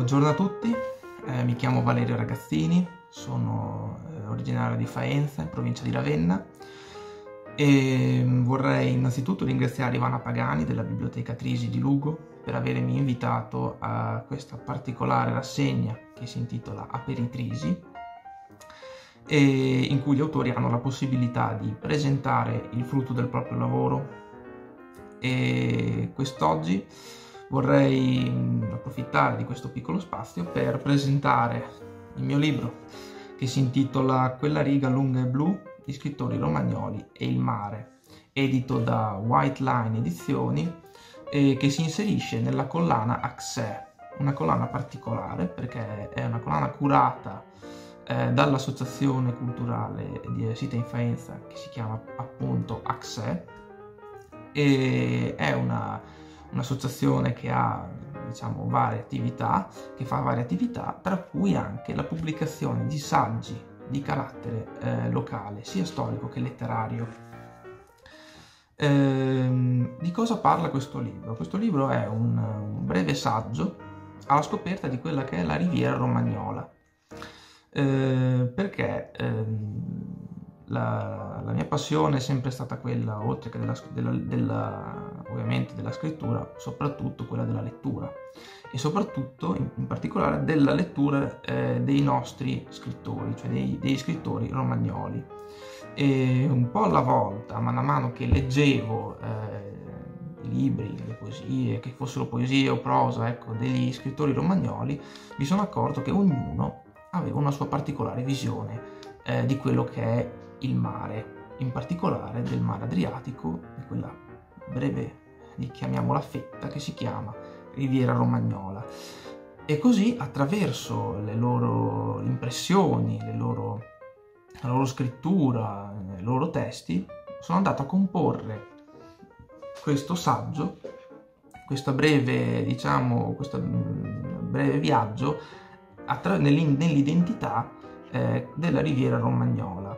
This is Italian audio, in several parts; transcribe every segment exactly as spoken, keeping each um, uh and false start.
Buongiorno a tutti, eh, mi chiamo Valerio Ragazzini, sono eh, originario di Faenza, in provincia di Ravenna, e vorrei innanzitutto ringraziare Ivana Pagani della Biblioteca Trisi di Lugo per avermi invitato a questa particolare rassegna che si intitola Aperitrisi, e in cui gli autori hanno la possibilità di presentare il frutto del proprio lavoro. E quest'oggi vorrei approfittare di questo piccolo spazio per presentare il mio libro, che si intitola Quella riga lunga e blu, gli scrittori romagnoli e il mare, edito da White Line Edizioni, e che si inserisce nella collana Axè, una collana particolare perché è una collana curata eh, dall'associazione culturale di sita in Faenza, che si chiama appunto Axè, e è una un'associazione che ha, diciamo, varie attività, che fa varie attività, tra cui anche la pubblicazione di saggi di carattere eh, locale, sia storico che letterario. Ehm, di cosa parla questo libro? Questo libro è un, un breve saggio alla scoperta di quella che è la riviera romagnola, eh, perché ehm, La, la mia passione è sempre stata quella, oltre che della, della, della, ovviamente della scrittura, soprattutto quella della lettura, e soprattutto in, in particolare della lettura eh, dei nostri scrittori, cioè dei, dei scrittori romagnoli. E un po' alla volta, man mano che leggevo eh, i libri, le poesie, che fossero poesie o prosa, ecco, degli scrittori romagnoli, mi sono accorto che ognuno aveva una sua particolare visione eh, di quello che è il mare, in particolare del mare Adriatico, di quella breve, chiamiamola fetta, che si chiama Riviera Romagnola. E così, attraverso le loro impressioni, le loro, la loro scrittura, i loro testi, sono andato a comporre questo saggio, questo breve, diciamo, questo breve viaggio nell'identità eh, della Riviera Romagnola.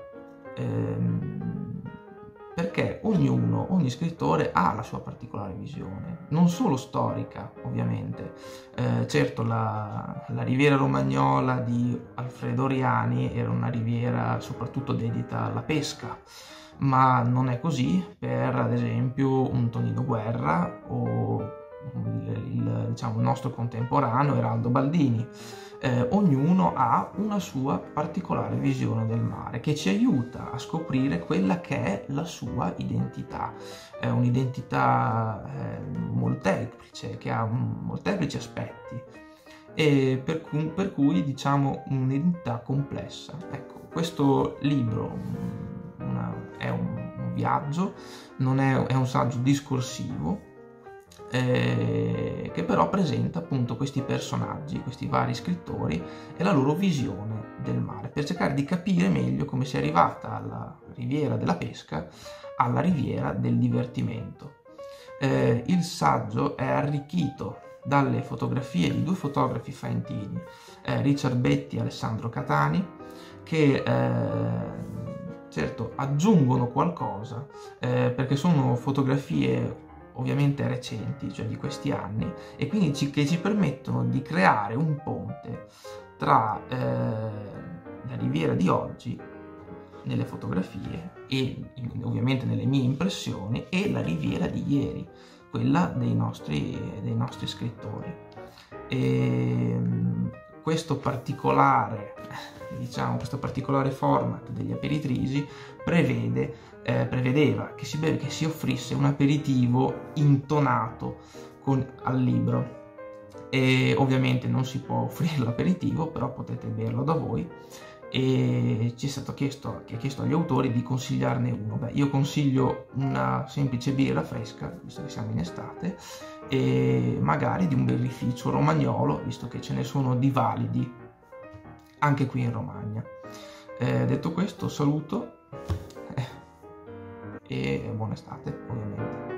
Perché ognuno, ogni scrittore ha la sua particolare visione, non solo storica ovviamente. Eh, certo la, la riviera romagnola di Alfredo Oriani era una riviera soprattutto dedita alla pesca, ma non è così per ad esempio un Tonino Guerra o il, il, diciamo, il nostro contemporaneo Eraldo Baldini. Eh, ognuno ha una sua particolare visione del mare che ci aiuta a scoprire quella che è la sua identità, è un'identità eh, molteplice, che ha molteplici aspetti, e per, cui, per cui diciamo un'identità complessa. Ecco, questo libro una, è un, un viaggio, non è, è un saggio discorsivo, Eh, che però presenta appunto questi personaggi, questi vari scrittori e la loro visione del mare, per cercare di capire meglio come si è arrivata dalla riviera della pesca alla riviera del divertimento. Eh, il saggio è arricchito dalle fotografie di due fotografi faentini, eh, Richard Betti e Alessandro Catani, che eh, certo aggiungono qualcosa, eh, perché sono fotografie ovviamente recenti, cioè di questi anni, e quindi ci, che ci permettono di creare un ponte tra eh, la riviera di oggi nelle fotografie e in, ovviamente nelle mie impressioni, e la riviera di ieri, quella dei nostri, dei nostri scrittori. E questo particolare, diciamo, questo particolare format degli aperitrisi prevede Eh, prevedeva che si, beve, che si offrisse un aperitivo intonato con, al libro, e ovviamente non si può offrire l'aperitivo, però potete berlo da voi, e ci è stato chiesto, che è chiesto agli autori di consigliarne uno. Beh, io consiglio una semplice birra fresca, visto che siamo in estate, e magari di un birrificio romagnolo, visto che ce ne sono di validi anche qui in Romagna. Eh, detto questo, saluto e buona estate, ovviamente.